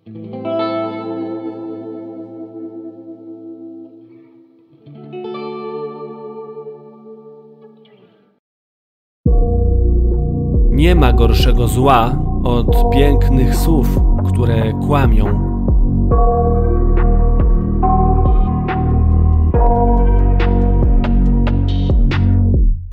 Nie ma gorszego zła od pięknych słów, które kłamią.